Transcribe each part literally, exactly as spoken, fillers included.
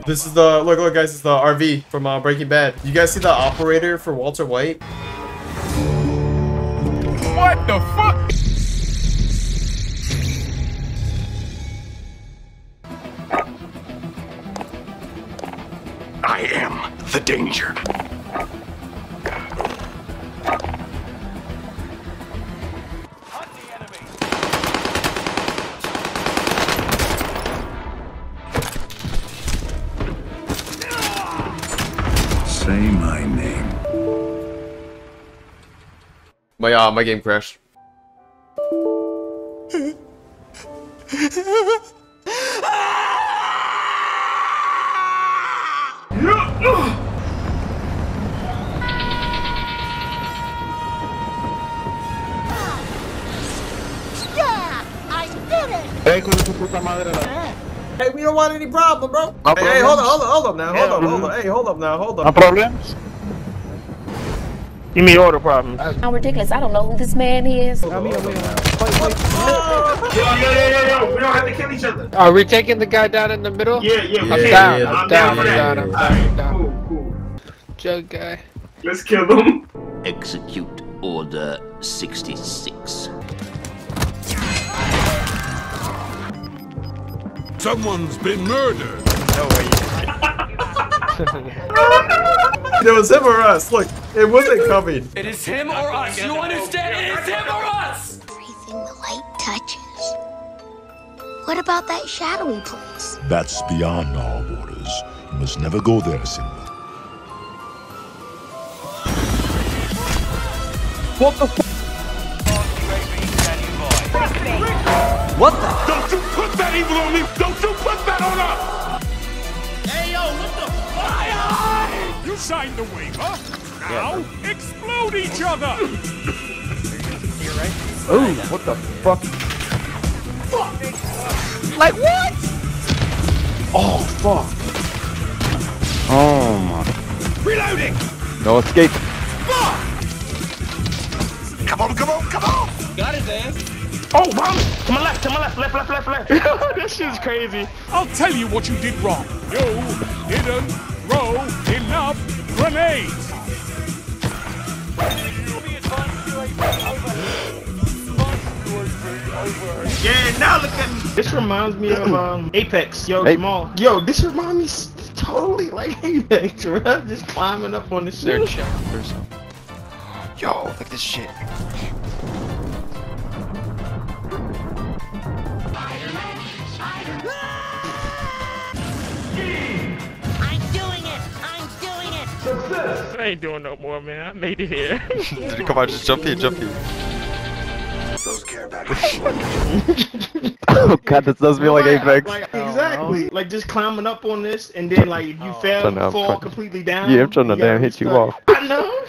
This is the look, look, guys. It's the R V from uh, Breaking Bad. You guys see the operator for Walter White? What the fuck? I am the danger. Hunt the enemy. Say my name. My uh, my game crashed. Hey, we don't want any problem, bro. No hey, hey, hold on, hold on, hold up now, hold up, hold up. Hey, hold up now, hold up. No problems? Give me all the problems. How ridiculous. I don't know who this man is. Yo, yo, yo, yo, yo, yo, we don't have to kill each other. Are we taking the guy down in the middle? Yeah, yeah, we I'm can. down, yeah, I'm I'm down, down for I'm that. down, I'm Alright, down. cool, cool. Jug guy. Let's kill them. Execute Order sixty-six. Someone's been murdered. It was him or us. Look, it wasn't coming. It is him or us. You understand? It is him or us. Everything the light touches. What about that shadowy place? That's beyond our borders. You must never go there, Simba. What the f- What the? Don't you put that evil on me! Don't you put that on us! Hey yo, what the fire? You signed the waiver. Now explode each other. Ooh, what the fuck? Like what? Oh fuck. Oh my. Reloading. No escape. Come on, come on, come on! Got his ass. Oh, mommy! To my left, to my left, left, left, left, left. This shit's crazy. I'll tell you what you did wrong. You didn't throw enough grenades. Yeah, now look at me. This reminds me of um Apex. Yo, Hey. Jamal. Yo, this reminds me s- totally like Apex, bro. Just climbing up on the shit. Yo, look at this shit. I'm doing it! I'm doing it! I ain't doing no more, man. I made it here. Come on, just jump here, jump here. Those care back. Oh god, this does feel like Right, Apex. Like, exactly. Like just climbing up on this, and then like if you fail, I know, I'm fall trying- completely down. Yeah, I'm trying to you gotta damn hit you restart. off. I know.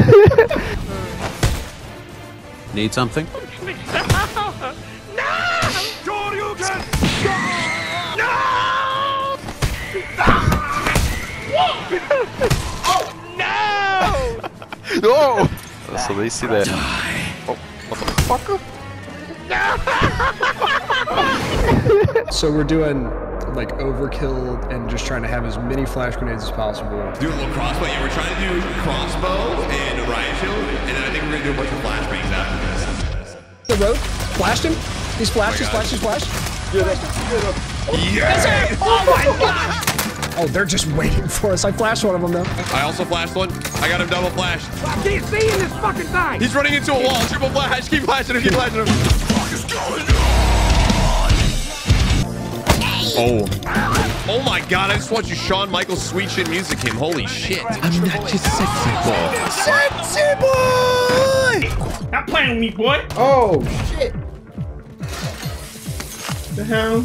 Need something? Shoryuken! No! So they see that. Oh, motherfucker. So we're doing like overkill and just trying to have as many flash grenades as possible. Do a little crossbow. Yeah, we're trying to do crossbow and a riot shield, and then I think we're gonna do a bunch of flashbangs after this. The road flashed him. He's flashed. He's flashed. He's flashed. Yeah! Oh my god! Oh, they're just waiting for us. I flashed one of them though. I also flashed one. I got him double flashed. I can't see in this fucking thing. He's running into a wall. Triple flash. Keep flashing him. Keep flashing him. What is going on? Oh. Oh my god, I just watched you Shawn Michaels sweet shit music him. Holy shit. I'm not your sexy boy. Sexy boy! Stop playing with me, boy. Oh shit! The hell?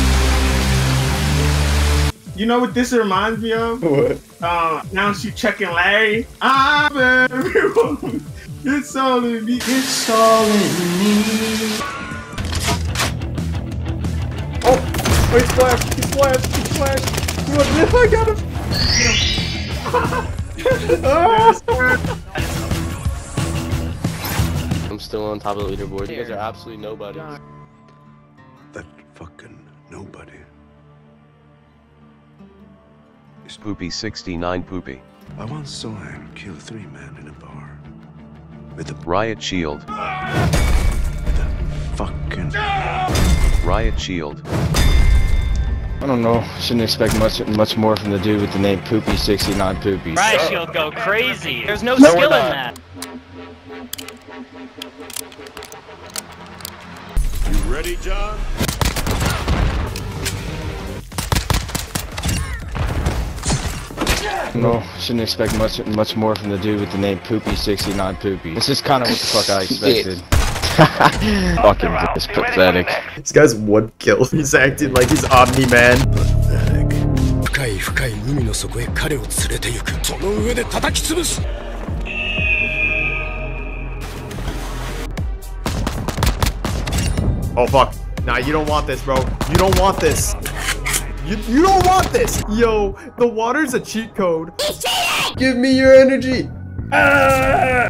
You know what this reminds me of? What? Uh, now she checking Larry. I'm everyone. It's all in me. It's all in me. Oh, he's flashed. He's flashed. He's flashed. Look, I got him. I'm still on top of the leaderboard. You guys are absolutely nobody. That fucking nobody. Poopy sixty-nine Poopy. I once saw him kill three men in a bar. With a Riot Shield. fucking... Riot Shield. I don't know. Shouldn't expect much much more from the dude with the name Poopy sixty-nine Poopy. Riot Shield go crazy. There's no, no skill in that. You ready, John? No, shouldn't expect much much more from the dude with the name Poopy sixty-nine Poopy. This is kind of what the fuck I expected. Fucking it's pathetic. This guy's one kill. He's acting like he's Omni-Man. Pathetic. Oh fuck. Nah, you don't want this, bro. You don't want this. You, you don't want this! Yo, the water's a cheat code. He's cheating! Give me your energy! Ah!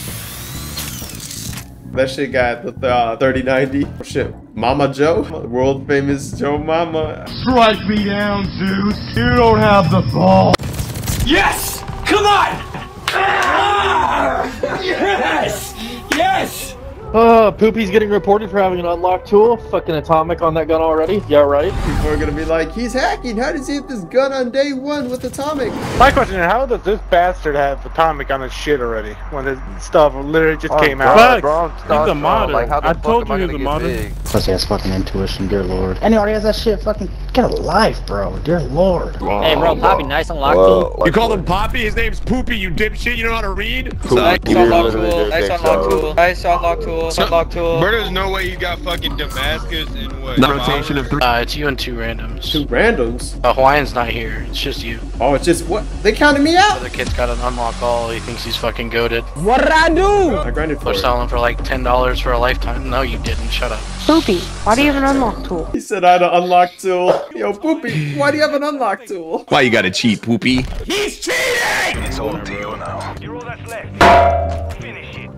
That shit got the uh, thirty ninety. Oh shit. Mama Joe? World famous Joe Mama. Strike me down, dude. You don't have the ball. Yes! Come on! Ah! Yes! Yes! Uh, Poopy's getting reported for having an unlocked tool. Fucking atomic on that gun already. Yeah, right. People are gonna be like, he's hacking. How does he have this gun on day one with atomic? My question is, how does this bastard have atomic on his shit already when his stuff literally just oh, came bro, out? Bro, He's a modder. Like, how the I fuck told am you I he's a gonna modder. get big? Plus he has fucking intuition, dear lord. And he already has that shit fucking... Get alive, bro. Dear lord. Whoa, hey, bro, Poppy, nice unlock Whoa, tool. like you called him Poppy? His name's Poopy, you dipshit. You don't know how to read? Nice unlock tool. Nice unlock tool. Nice unlock tool. Unlock tool. Bro, there's no way you got fucking Damascus and what? The rotation of three. Uh, it's you and two randoms. Two randoms? Uh, Hawaiian's not here. It's just you. Oh, it's just what? They counted me out? The other kid's got an unlock all. He thinks he's fucking goated. What did I do? I grinded for They're it. selling for like ten dollars for a lifetime. No, you didn't. Shut up. Poopy, why do you have an unlock tool? He said I had an unlock tool. Yo, Poopy, why do you have an unlock tool? Why you gotta cheat, Poopy? He's cheating! It's all to you now. You're all that's left. Finish it.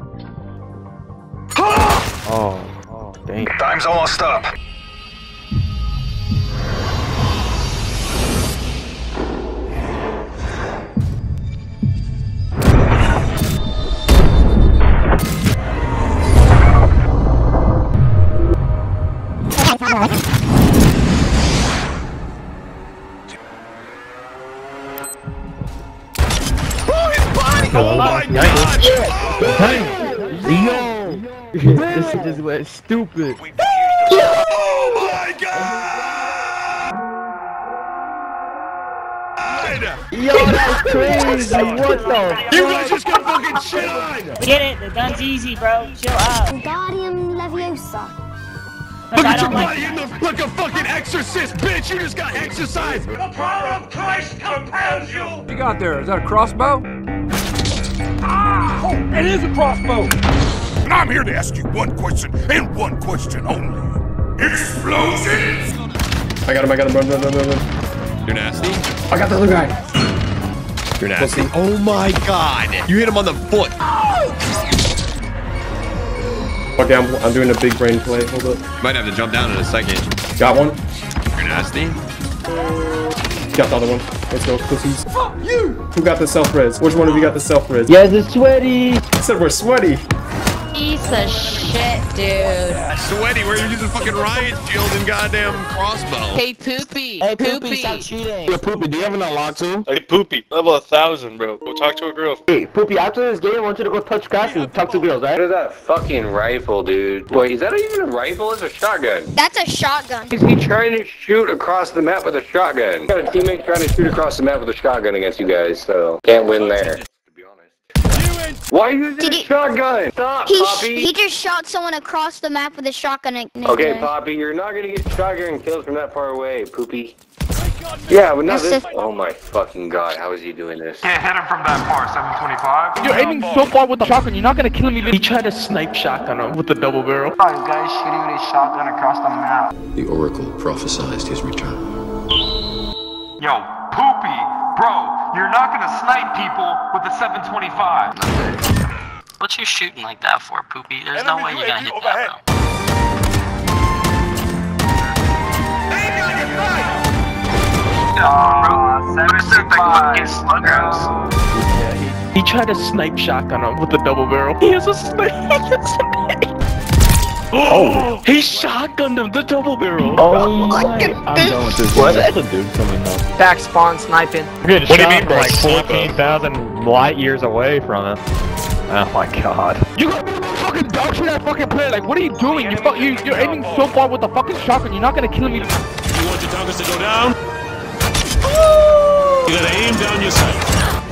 Oh, oh, dang. Time's almost up. Oh my god! Yo! This shit just went stupid. Oh my god! Yo, that's crazy! What the? You guys just got fucking shit on! Get it, the gun's easy, bro. Chill out. Wingardium Leviosa. Look at your body in the like a fucking exorcist, bitch! You just got exercised! The power of Christ compels you! What you got there? Is that a crossbow? Ah! Oh, it is a crossbow! And I'm here to ask you one question, and one question only. Explosions! I got him, I got him, run, run, run, run, run. You're nasty? I got the other guy. You're nasty? Oh my god! You hit him on the foot! Okay, I'm, I'm doing a big brain play. Hold up. Might have to jump down in a second. Got one. You're nasty? Got the other one. Let's go, pussies. Fuck you! Who got the self-res? Which one of you got the self-res? Yes, it's sweaty! I said we're sweaty. Piece of shit, dude. Sweaty, where you're using fucking riot shield and goddamn crossbow. Hey, Poopy. Hey, Poopy. Poopy, stop cheating! Hey, Poopy, do you have an unlock tool? Hey, Poopy, level a thousand, bro. Go talk to a girl. Hey, Poopy, after this game, I want you to go touch grass and talk to girls, right? What is that fucking rifle, dude? Wait, is that even a rifle? It's a shotgun. That's a shotgun. Is he trying to shoot across the map with a shotgun? Got a teammate trying to shoot across the map with a shotgun against you guys, so can't win there. Why are you using Did a he- shotgun? Stop, He, sh Poppy! he just shot someone across the map with a shotgun. Okay, Poppy, you're not gonna get shotgun kills from that far away, Poopy. Yeah, but not That's this. Oh my fucking god, how is he doing this? Can't hit him from that far, seven twenty-five. You're aiming so far with the shotgun, you're not gonna kill me. He tried to snipe shotgun him with the double barrel. Oh, this guy's shooting with his shotgun across the map. The Oracle prophesied his return. Yo, Poopy, bro, you're not gonna snipe people with the seven twenty-five. What you shooting like that for, Poopy? There's no way you're gonna hit that, bro. Uh, seven fucking sluggers. Yeah, he, he tried to snipe shotgun him with the double barrel. He has a snipe. Oh, he shotgunned him the double barrel. Oh my! I'm done with this. What? That's a dude coming up. Back spawn sniping. What do you mean, bro? Like fourteen thousand light years away from it. Oh my god. You got fucking dog shit that fucking player. Like, what are you doing? You fuck, you, you're aiming so far with the fucking shotgun. You're not gonna kill me. You want your targets to go down? You gotta aim down your sight.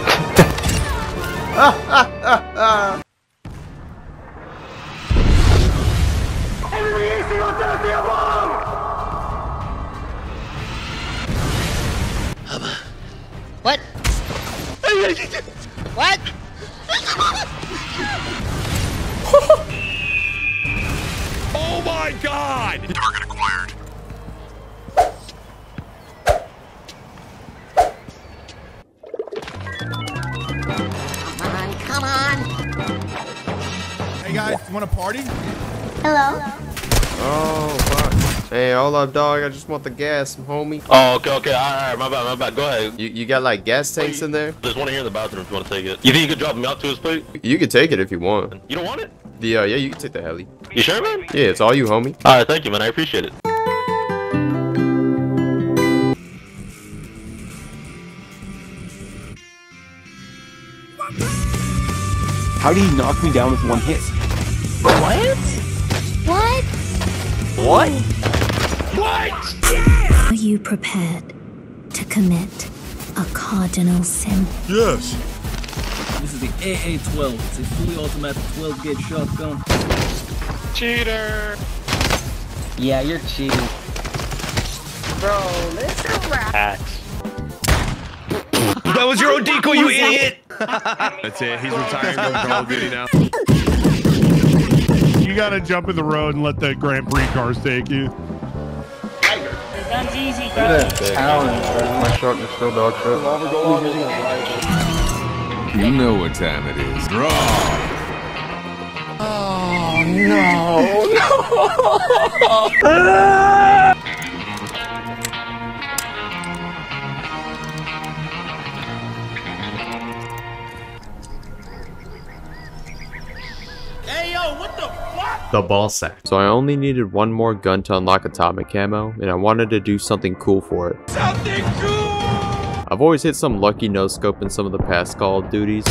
What? What? Oh my god! Target acquired. Come on, come on. Hey guys, want to party? Hello. Oh, fuck. Hey, hold up, dog. I just want the gas, homie. Oh, okay, okay. All right, all right, my bad, my bad. Go ahead. You, you got, like, gas tanks in there? There's one here in the bathroom if you want to take it. You think you could drop me out to his plate? You can take it if you want. You don't want it? The, uh, yeah, you can take the heli. You sure, man? Yeah, it's all you, homie. All right, thank you, man. I appreciate it. How did he knock me down with one hit? What? What? What? What? Are you prepared to commit a cardinal sin? Yes. This is the A A twelve. It's a fully automatic twelve gauge shotgun. Cheater! Yeah, you're cheating. Bro, this is a wrap. Axe. That was your own decoy, you idiot! That's it. He's retiring from Call of Duty now. You gotta jump in the road and let the Grand Prix cars take you. That's easy, Look at that talent, bro. My shotgun is still dog shit. You know what time it is. Draw! Oh, no. No. Hey, yo, what the fuck? The ball sack. So I only needed one more gun to unlock atomic camo, and I wanted to do something cool for it. Something cool! I've always hit some lucky no-scope in some of the past Call of Duties.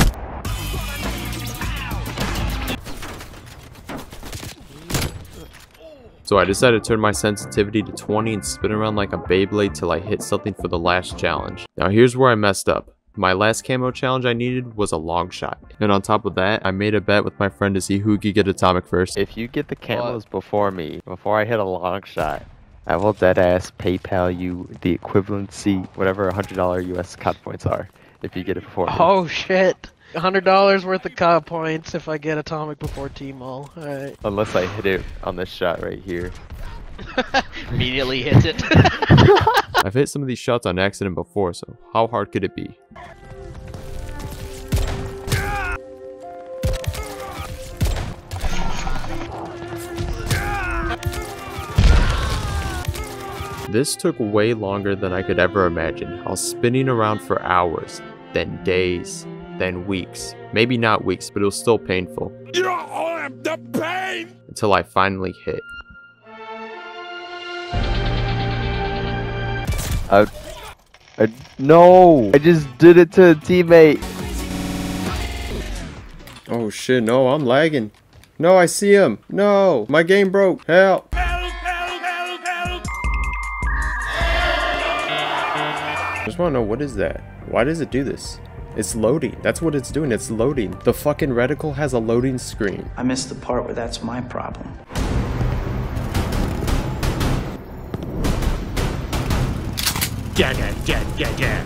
So I decided to turn my sensitivity to twenty and spin around like a Beyblade till I hit something for the last challenge. Now here's where I messed up. My last camo challenge I needed was a long shot. And on top of that, I made a bet with my friend to see who could get atomic first. If you get the camos what? before me, before I hit a long shot, I will deadass PayPal you the equivalency, whatever one hundred dollar U S C O D points are, if you get it before me. Oh shit! one hundred dollars worth of C O D points if I get atomic before T-Mall. Alright. Unless I hit it on this shot right here. Immediately hits it. I've hit some of these shots on accident before, so how hard could it be? This took way longer than I could ever imagine. I was spinning around for hours, then days, then weeks. Maybe not weeks, but it was still painful. You don't have the pain! Until I finally hit. I, I, no! I just did it to a teammate! Oh shit, no, I'm lagging. No, I see him. No, my game broke. Help! I just want to know, what is that? Why does it do this? It's loading. That's what it's doing. It's loading. The fucking reticle has a loading screen. I missed the part where that's my problem. Yeah, yeah, yeah, yeah, yeah.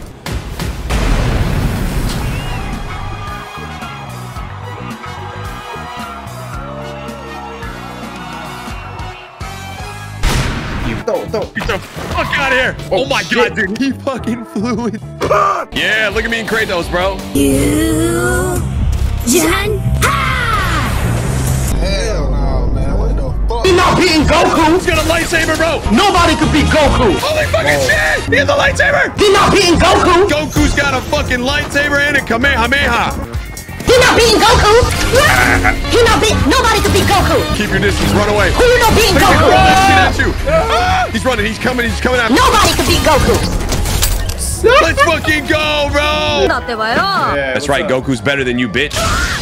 No, no. Get the fuck out of here! Oh, oh my shit. God, dude, he fucking flew it. Yeah, look at me in Kratos, bro. You, Jan, ha! Hell no, man. What the fuck? No! not beating Goku! He's got a lightsaber, bro! Nobody could beat Goku! Holy fucking Whoa. shit! He has a lightsaber! He's not beating Goku! Goku's got a fucking lightsaber and a Kamehameha! He not beating Goku! He not beat. Nobody could beat Goku! Keep your distance, run away! Who you not beating He's Goku? running at you! Ah! He's running, he's coming, he's coming out! Nobody could beat Goku! Let's fucking go, bro! Yeah, That's right, Goku's better than you, bitch.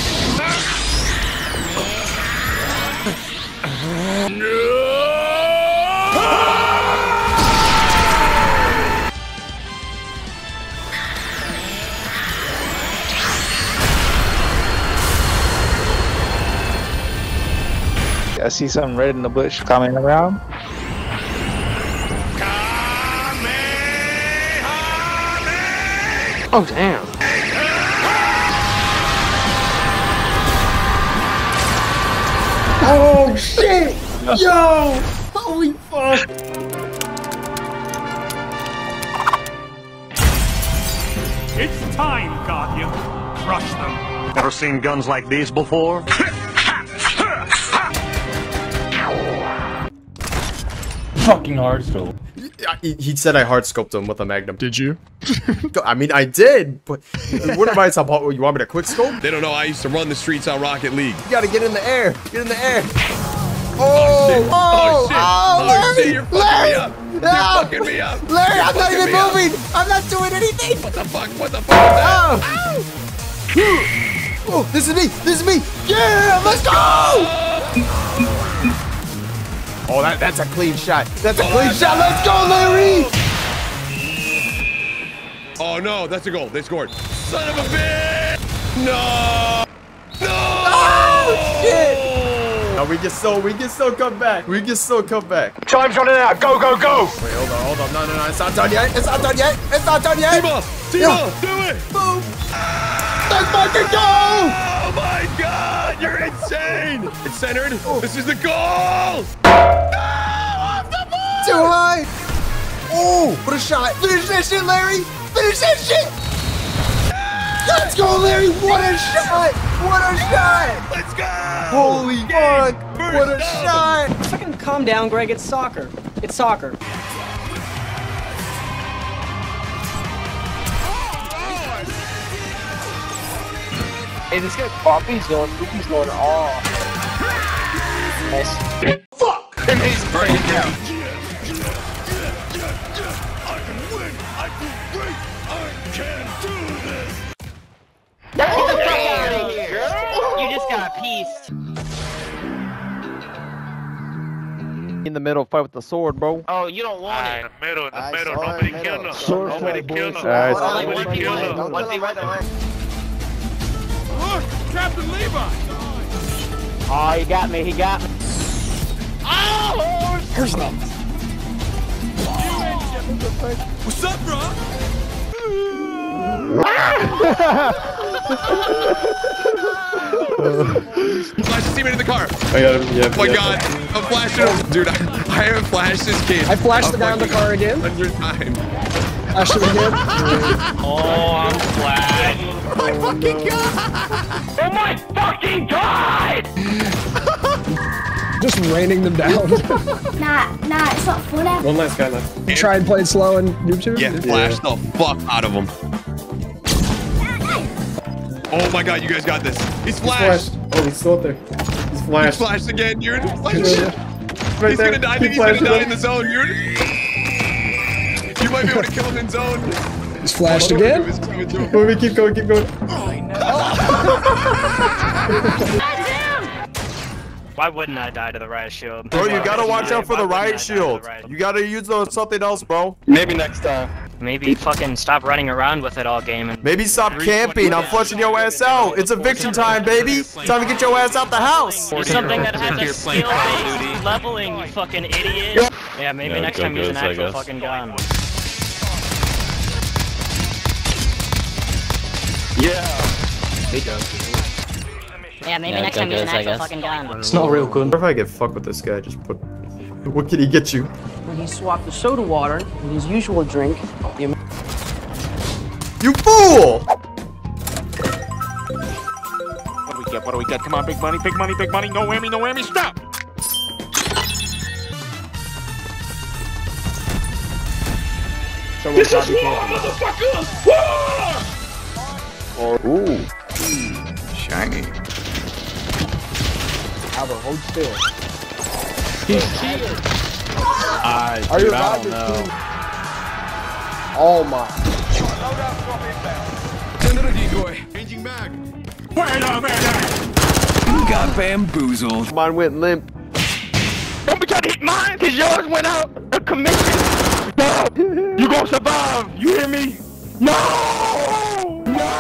I see something red in the bush coming around. Oh, damn. Oh shit! Yo! Holy fuck! It's time, Guardian. Crush them. Never seen guns like these before? Fucking hard scope. He, he said I hard scoped him with a Magnum. Did you? I mean, I did, but what am I talking about? You want me to quick scope? They don't know I used to run the streets on Rocket League. You gotta get in the air. Get in the air. Oh, Oh, shit. oh, shit. oh, Oh, shit, Larry, you're fucking Larry, me up. You're no. fucking me up. Larry, You're I'm not fucking even me up. moving. I'm not doing anything. What the fuck? What the fuck is that? Oh. Oh, this is me. This is me. Yeah, let's go. Oh, that, that's a clean shot. That's a Oh, clean that's shot. Let's go, Larry. Oh no, that's a goal. They scored. Son of a bitch! No! No! Oh, shit! No, we can still, we can still come back. We can still come back. Time's running out. Go, go, go! Wait, hold on, hold on. No, no, no. It's not done yet. It's not done yet. It's not done yet. T-ball! T-ball! Do it! Boom! Let's fucking go! Oh my god! You're insane! It's centered. This is the goal! Too high! Oh, what a shot! Finish that shit, Larry! Finish that shit! Let's go, Larry! What a shot! What a shot! Let's go! Holy fuck! What a shot! Fucking calm down, Greg. It's soccer. It's soccer. Hey, this guy Poppy's going, Poopy's going off. Nice. Fuck! And he's breaking down. Get the fuck out of here! You just got pieced. In the middle, fight with the sword, bro. Oh, you don't want it. In the middle, in the I middle. saw it Nobody in the kill middle. them. Sword Nobody fight, kill boys. them. Alright. Nobody kill them. One thing right away. Look, Captain Levi. Oh, he got me. He got me. Oh! Who's next? What's up, bro? Flash his teammate in the car. I got him. Yeah. Oh my god. I'm flashing him. Dude, I, I haven't flashed this kid. I flashed the guy in the car again. Hundred times. Flashed him again. Oh, I'm flat. Oh my fucking god! Oh my fucking god! Just raining them down. Nah, nah, it's not funny. One last guy left. You try and play it slow and noob tube? Yeah, flash the fuck out of him. Oh my god, you guys got this. He's flashed. He's flashed. Oh, he's still up there. He's flashed. He's flashed again, dude. Like, Right shit. right He's there. gonna die. I Keep think he's gonna flashing die him. in the zone, dude. You might be able to kill him in zone. He's flashed Oh, again? it's coming to him. Wait, wait, keep going, keep going. Why wouldn't I die to the riot shield? Bro, you gotta watch out for the Why wouldn't I die riot to shield. the riot- You gotta use those something else, bro. Maybe next time. Maybe fucking stop running around with it all game and Maybe stop camping. I'm flushing your ass out. It's eviction time, baby. Time to get your ass out the house. do something that has a skill-based leveling, you fucking idiot. Yeah, maybe Yeah, next go time use an goes, I actual guess. fucking gun. Yeah, maybe Yeah, next go time use an goes, I actual guess. fucking gun. It's not real good. What if I get fucked with this guy? Just put. What can he get you? When he swapped the soda water with his usual drink, the You fool! What do we get? What do we get? Come on, big money, big money, big money. No whammy, no whammy. Stop! This is war, motherfucker! War! Ooh. Shiny. Albert, hold still. He's cheating. I, Are you I right? don't know. Oh my. Send a decoy. Changing back. Wait a minute! You got bamboozled. Mine went limp. Don't be trying to hit mine, cause yours went out of commission. No! You gonna survive! You hear me? No! No!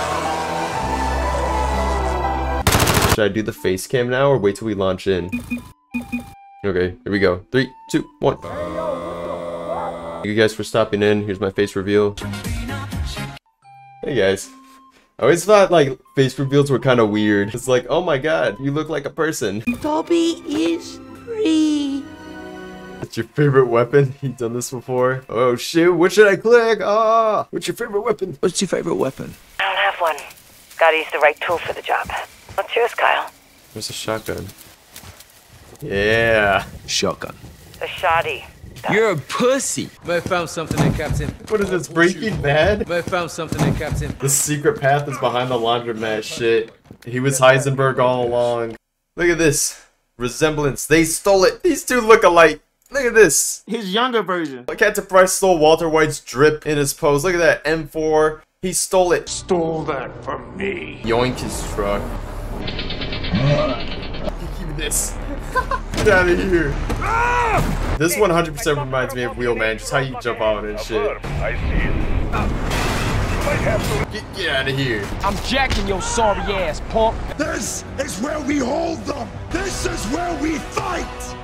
Should I do the face cam now or wait till we launch in? Okay, here we go. Three, two, one. Thank you guys for stopping in. Here's my face reveal. Hey guys. I always thought like face reveals were kind of weird. It's like, oh my god, you look like a person. Dobby is free. What's your favorite weapon? You've done this before? Oh shoot, what should I click? Ah, what's your favorite weapon? What's your favorite weapon? I don't have one. Gotta use the right tool for the job. What's yours, Kyle? Where's a shotgun? Yeah. Shotgun. The shoddy. You're a pussy. I found something there, Captain. What is this, Breaking Bad? I found something there, Captain. The secret path is behind the laundromat shit. He was Heisenberg all along. Look at this. Resemblance. They stole it. These two look alike. Look at this. His younger version. Captain Price stole Walter White's drip in his pose. Look at that. M four. He stole it. Stole that from me. Yoink his truck. Give me this. Get out of here. This one hundred percent reminds me of Wheelman. Just how you jump on and shit. I see it. Get, get out of here. I'm jacking your sorry ass, punk. This is where we hold them. This is where we fight.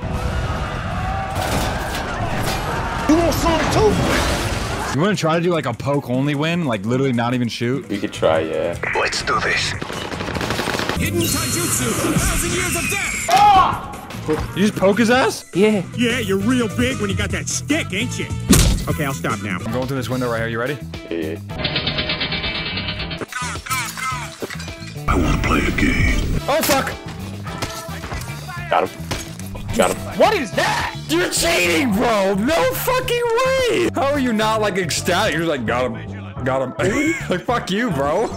You want some too? You want to try to do like a poke only win? Like literally not even shoot? We could try, yeah. Let's do this. Hidden taijutsu, a thousand years of death. Ah! You just poke his ass? Yeah. Yeah, you're real big when you got that stick, ain't you? Okay, I'll stop now. I'm going through this window right here. You ready? Yeah. I want to play a game. Oh fuck! Got him. Got him. What is that? You're cheating, bro! No fucking way! How are you not like ecstatic? You're like, got him. Got him. Like, fuck you, bro.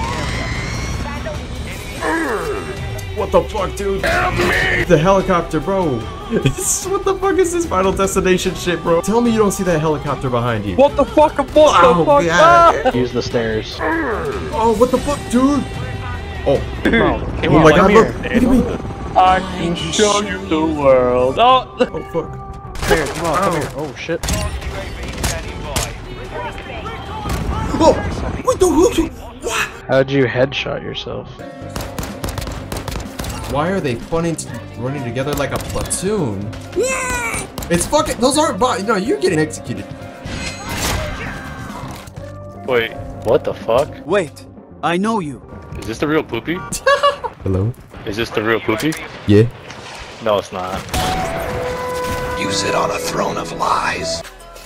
What the fuck, dude? Help me! The helicopter, bro. What the fuck is this Final Destination shit, bro? Tell me you don't see that helicopter behind you. What the fuck? What oh, the fuck? God. Use the stairs. Oh, what the fuck, dude? Oh. Bro, Oh my god, look. Look at me. I can show you the world. Oh, oh fuck. Come here, come on, come here. Oh shit. Oh! What the what? How'd you headshot yourself? Why are they funny to running together like a platoon? It's fucking. Those aren't bots. No, you're getting executed. Wait. What the fuck? Wait, I know you. Is this the real Poopy? Hello? Is this the real Poopy? Yeah. No, it's not. You sit on a throne of lies.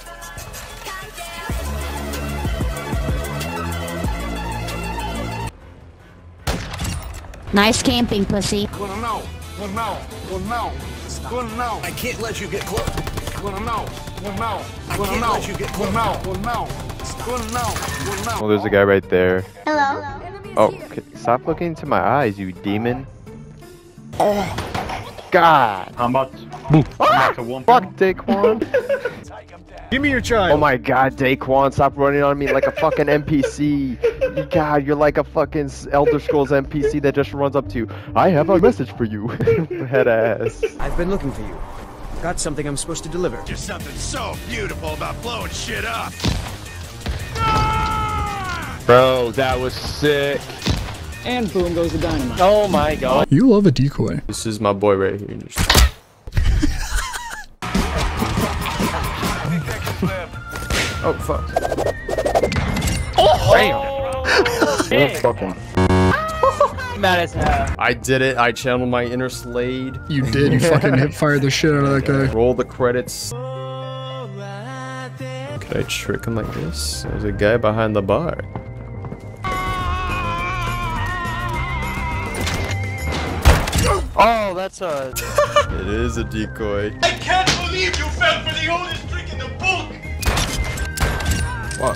Nice camping, pussy. Well, no. Well, no. Well, no. Well, no. I can't let you get close. Well, no. Well, no. I can't let you get close. Well, no. Well, no. Well, no. Well, no. Well, there's a guy right there. Hello. Oh, okay. Stop looking into my eyes, you demon. Oh, God. I'm about to, Ah! I'm about to one Fuck, Daquan. Give me your child. Oh my god, Daquan, stop running on me like a fucking N P C. God, you're like a fucking Elder Scrolls N P C that just runs up to you. I have a message for you. Head ass. I've been looking for you. Got something I'm supposed to deliver. There's something so beautiful about blowing shit up. Bro, that was sick. And boom goes the dynamite. Oh my god. You love a decoy. This is my boy right here. Oh fuck. Oh! Damn. Fucking. Mad as hell. I did it. I channeled my inner Slade. You did. You fucking hip fired the shit out of that guy. Roll the credits. Could I trick him like this? There's a guy behind the bar. Oh, that's a... It is a decoy. I can't believe you fell for the oldest trick in the book. Fuck.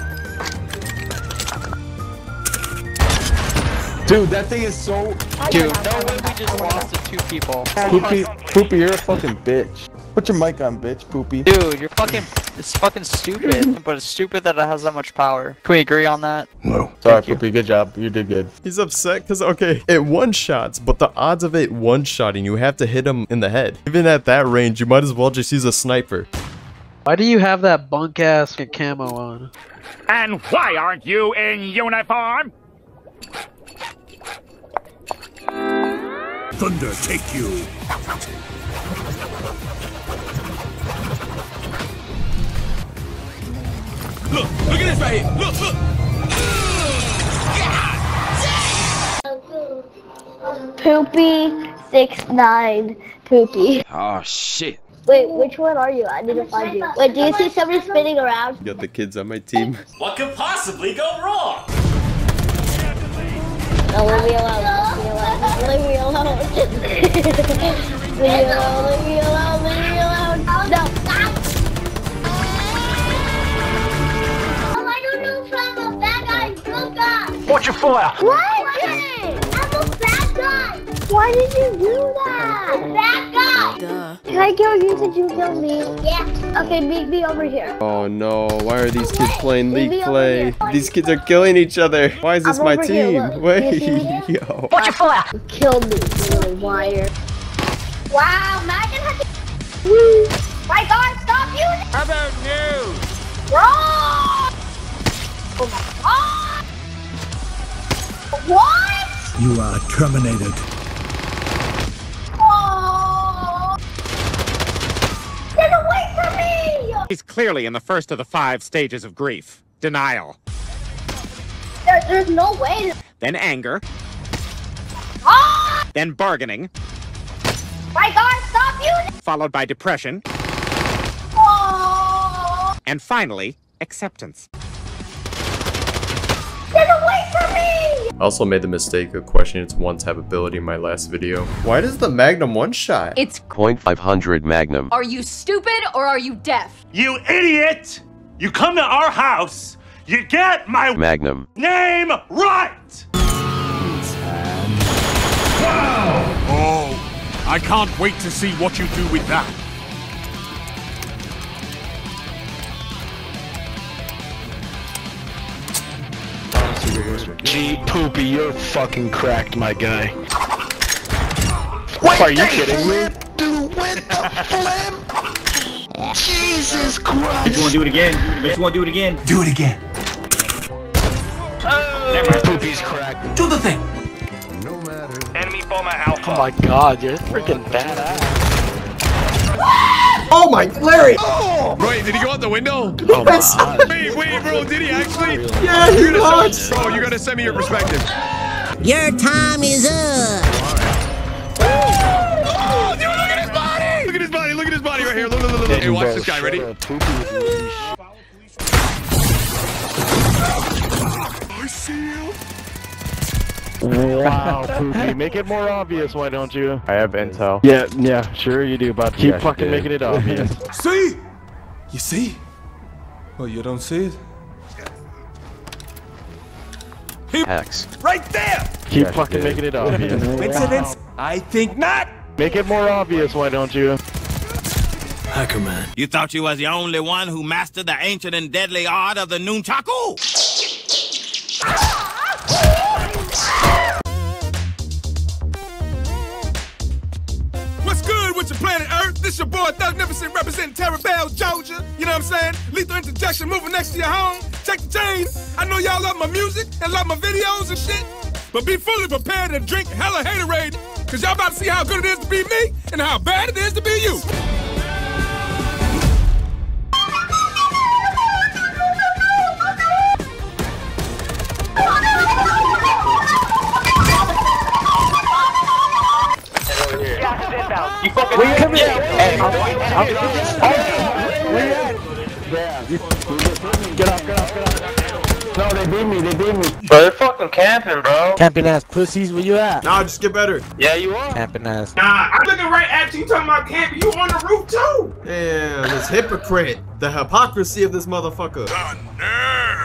Dude, that thing is so... Dude, no way we just lost to two people. Poopy, Poopy, you're a fucking bitch. Put your mic on, bitch, Poopy. Dude, you're fucking... It's fucking stupid, but it's stupid that it has that much power. Can we agree on that? No. Sorry, Poopy, good job. You did good. He's upset because, okay, it one-shots, but the odds of it one-shotting, you have to hit him in the head. Even at that range, you might as well just use a sniper. Why do you have that bunk-ass camo on? And why aren't you in uniform? Thunder take you. Look, look at this right here. Look, look. Poopy six nine Poopy. Oh shit. Wait, which one are you? I need to find you. Wait, do you see somebody spinning around? You got the kids on my team. What could possibly go wrong? No, leave me alone. Leave me alone. Leave me alone. Leave me alone. Leave me alone. Leave me alone. No. Oh, I don't know if I'm a bad guy. Look up. Watch your fire. What? I'm a bad guy. Why did you do that? Bad guy. Duh. Can I kill you since you killed me? Yeah. Okay, meet me over here. Oh no, why are these kids playing Leave me League over play? here. These kids are killing each other. Why is this I'm my over here, team? look. Wait, You see me there? yo. Watch your fire. You killed me, you little wire. Wow, imagine how to... Woo. My God, stop using... How about news? Wrong! Oh my God! What? You are terminated. Oh! Get away from me! He's clearly in the first of the five stages of grief. Denial. There, there's no way. Then anger. Ah! Then bargaining. My God, stop using... Followed by depression. Oh! And finally, acceptance. Get away from me! I also made the mistake of questioning its one-tap ability in my last video. Why does the Magnum one-shot? It's point five hundred Magnum. Are you stupid or are you deaf? You idiot! You come to our house, you get my Magnum name right! Wow! Oh, I can't wait to see what you do with that. Gee, Poopy, you're fucking cracked, my guy. What are you kidding me? Dude, with the flip? Jesus Christ! If you want to do it again, if you want to do it again, do it again. Oh, never mind. Poopy's cracked. Do the thing. No matter. Enemy bomber alpha. Oh my God, you're freaking badass. Oh my, Larry! Oh! Wait, did he go out the window? Oh my God. Wait, wait, bro, did he actually? Yeah, he launched! Bro, you gotta send me your perspective. Your time is up. Oh, dude, look at his body! Look at his body, look at his body right here. Look, look, look, look. Hey, watch this guy, ready? I see you. Wow, Poopy, make it more obvious, why don't you? I have intel. Yeah, yeah, sure you do, but keep Yeah, fucking did. making it obvious. See? You see? Oh, you don't see it? X. Right there! Keep Yeah, fucking did. making it obvious. Coincidence? I think not. Make it more obvious, why don't you? Hackerman. You thought you was the only one who mastered the ancient and deadly art of the nunchaku? What's good with your planet Earth? This your boy Thug Nificent representing Terabelle, Georgia. You know what I'm saying? Lethal Interjection moving next to your home. Check the chain. I know y'all love my music and love my videos and shit. But be fully prepared to drink hella haterade. Cause y'all about to see how good it is to be me and how bad it is to be you. You fucking Where you coming at? Hey, I'm, I'm, Where you at? Yeah. Get off, get off, get off. No, they beat me, they beat me. Bro, they're fucking camping, bro. Camping ass pussies, where you at? Nah, just get better. Yeah, you are. Camping ass. Nah, I'm looking right at you, you talking about camping. You on the roof too. Damn, this hypocrite. The hypocrisy of this motherfucker. The nerve.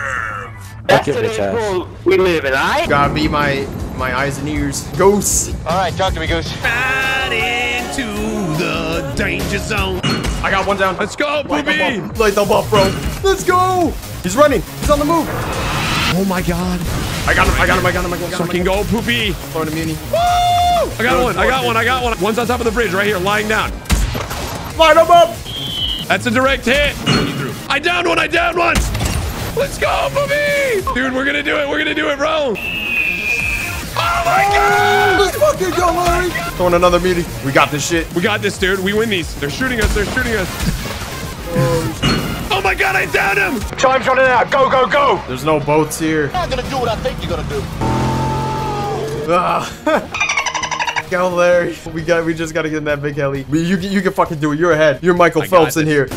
That's the world we live in, alright? Gotta be my my eyes and ears. Ghost. Alright, talk to me, Goose. Right into the danger zone. I got one down. Let's go, Poopy. Light them up, bro. Let's go. He's running. He's on the move. Oh my god. I got him. I got him. I got him. I got him. Fucking go, Poopy. Throwing a muni. Woo! I got one. I got one. I got one. One's on top of the bridge right here, lying down. Light him up. That's a direct hit. I downed one. I downed one. Let's go, Poopy. Dude, we're gonna do it. We're gonna do it, bro. Oh my god! Let's fucking go, Larry! Throwing another muni. We got this shit. We got this, dude. We win these. They're shooting us. They're shooting us. Oh my god, I downed him! Time's running out. Go, go, go! There's no boats here. You're not gonna do what I think you're gonna do. Ah. Go, Larry. We got. We just gotta get in that big heli. We, you, you can fucking do it. You're ahead. You're Michael I Phelps in here.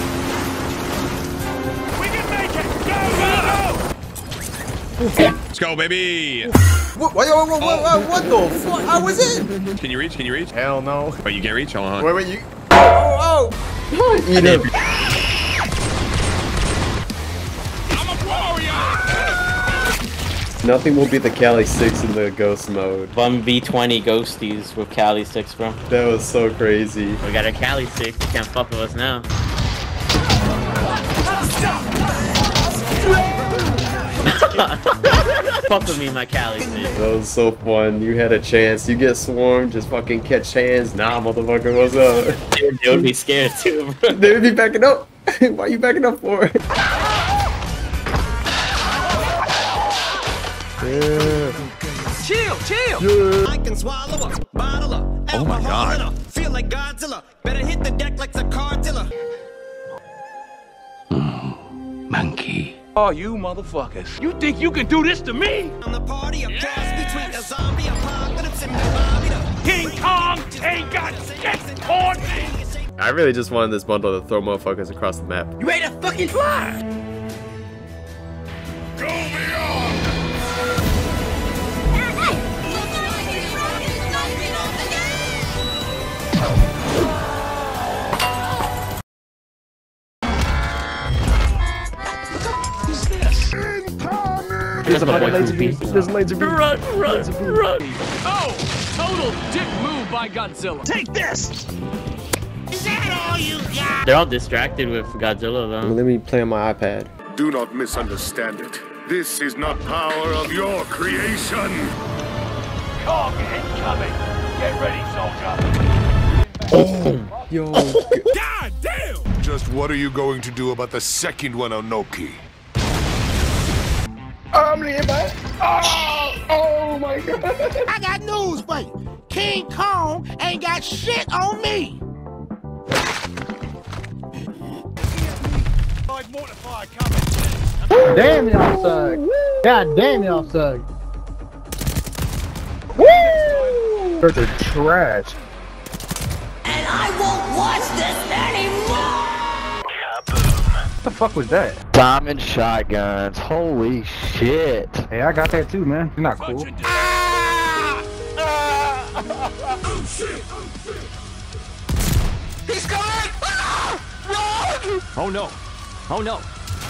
Let's go, baby. What, what, what, what, what, what the fuck? I was in. Can you reach? Can you reach? Hell no. Wait, you can't reach? Hold on. Wait, wait, you. Oh, oh. Eat him. I'm a warrior. Nothing will beat the Cali six in the ghost mode. one v twenty ghosties with Cali six, bro. That was so crazy. We got a Cali six. You can't fuck with us now. Fuck with me, my Cali six. That was so fun. You had a chance. You get swarmed, just fucking catch hands. Nah, motherfucker, what's up? They, they would be scared too, bro. They would be backing up. Why are you backing up for? Yeah. Chill, chill. Yeah. I can swallow a bottle of Oh my god. Feel like Godzilla. Better hit the deck like the cartilla. Monkey. Oh, you motherfuckers. You think you can do this to me? On the party, a cross between a zombie apocalypse and Bobby. King Kong ain't got shit on me. I really just wanted this bundle to throw motherfuckers across the map. You ready to fucking fly? Go beyond. There's a laser beam. There's a laser beam. Run, run, run. Oh, total dick move by Godzilla. Take this. Is that all you got? They're all distracted with Godzilla, though. Let me play on my iPad. Do not misunderstand it. This is not power of your creation. Kong incoming. Get ready, soldier. Oh, yo. God damn. Just what are you going to do about the second one, Onoki? I'm in my. Oh, oh my god. I got news for you. King Kong ain't got shit on me. Damn, y'all suck. God damn, y'all suck. Woo! They're trash. And I won't watch this anymore. What the fuck was that? Diamond shotguns. Holy shit. Hey, I got that too, man. You're not cool. Oh shit! He's coming! Ah! Run! Oh no. Oh no.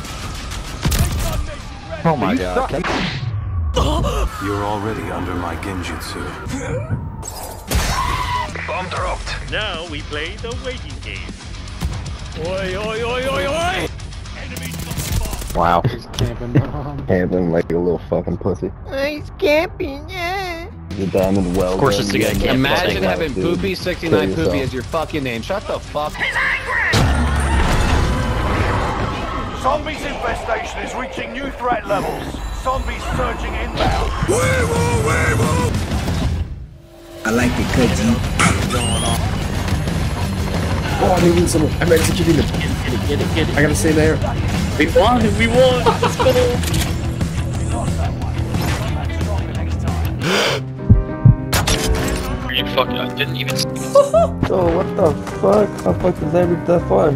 Oh my god. You're already under my genjutsu. Bomb dropped. Now we play the waiting game. Oi, oi, oi, oi, oi! Wow. He's camping. Um, Camping like a little fucking pussy. He's camping, yeah. The diamond well. Of course it's the guy camping. Imagine having Dude, Poopy sixty-nine kill Poopy yourself. as your fucking name. Shut the fuck. Zombies infestation is reaching new threat levels. Zombies surging inbound. I like it, Cudgy. Oh, I'm moving someone. I'm executing them. Get it, get it, get it. I gotta stay there. We won, we won. Let's go. Are you fucking? I didn't even. Oh, what the fuck? How fuck is that that fun?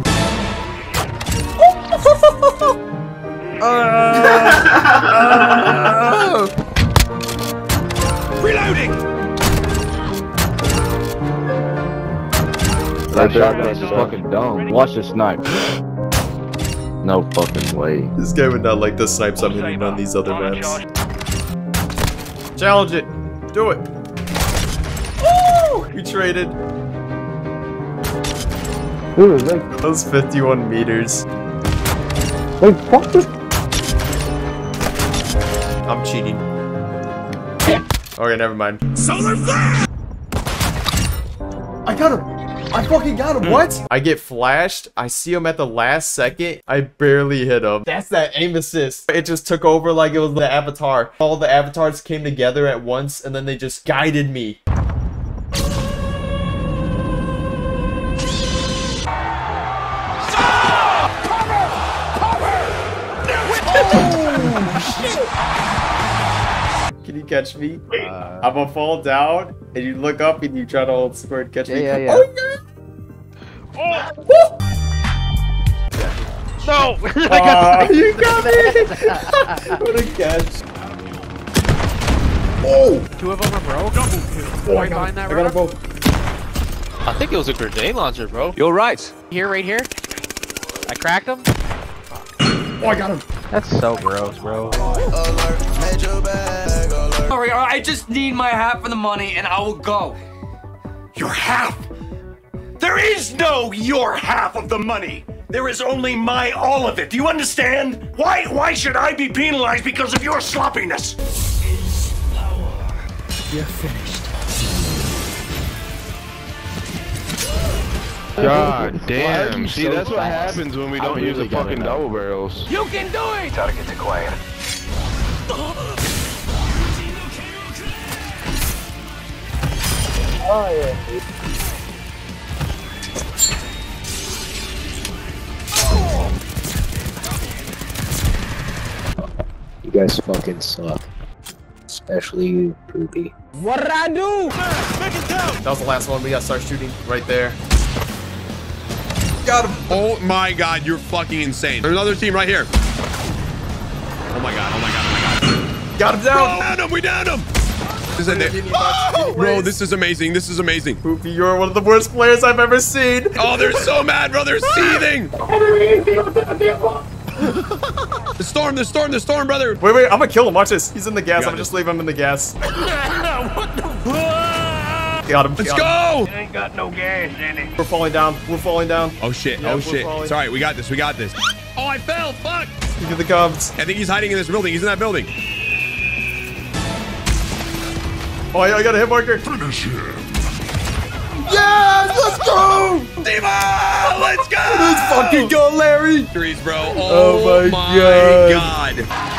Reloading! That shotgun is just fucking dumb. Watch this snipe. No fucking way. This guy would not like the snipes I'm hitting on these other maps. Challenge it. Do it. Woo! We traded. Dude, like, that was fifty-one meters. Like, fuck this. I'm cheating. Okay, never mind. Solar flare! I got him! I fucking got him! What? I get flashed. I see him at the last second. I barely hit him. That's that aim assist. It just took over like it was the Avatar. All the avatars came together at once and then they just guided me. Can you catch me? Uh, I'm gonna fall down, and you look up and you try to hold square and catch yeah, me. Yeah, yeah, yeah. Oh! No! I got uh, you got me! What a catch. Oh! Two of them are broke. Double kill. Oh, I got, that I got them both. I think it was a grenade launcher, bro. You're right. Here, right here. I cracked him. Oh, I got him. That's so gross, bro. Sorry, I just need my half of the money and I will go. Your half? There is no your half of the money. There is only my all of it. Do you understand? Why why should I be penalized because of your sloppiness? You're finished. God damn. See, so that's what fast? happens when we I don't use really the fucking gotta know. double barrels. You can do it! Gotta get to quiet. Oh yeah. You guys fucking suck. Especially you, Poopy. What did I do? That was the last one. We gotta start shooting right there. Got him. Oh my god, you're fucking insane. There's another team right here. Oh my god, oh my god, oh my god. Got him down. We downed him, we downed him. This is it. Oh, bro, this is amazing. This is amazing. Poopy, you're one of the worst players I've ever seen. Oh, they're so mad, bro. They're seething. The storm, the storm, the storm, brother. Wait, wait, I'm gonna kill him. Watch this. He's in the gas. I'm gonna this. just leave him in the gas. What the fuck? Got him. Let's got go. It ain't got no gas in it. We're falling down. We're falling down. Oh shit, Yeah, oh we're shit. falling. It's all right, we got this, we got this. Oh, I fell, fuck. Look at the Cubs. I think he's hiding in this building. He's in that building. Oh, yeah, I got a hit marker. Finish him. Yes, let's go. Diva, let's go. Let's fucking go, Larry. Threes, bro. Oh, Oh, my my God. god.